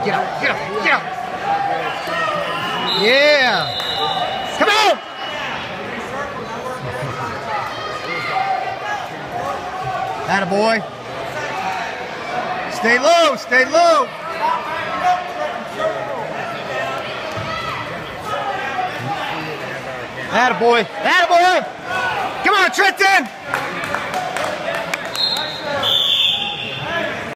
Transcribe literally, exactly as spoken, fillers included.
Get up, get up, get up. Yeah. Come on. Attaboy. Stay low, stay low. Attaboy, attaboy. Come on, Trenton.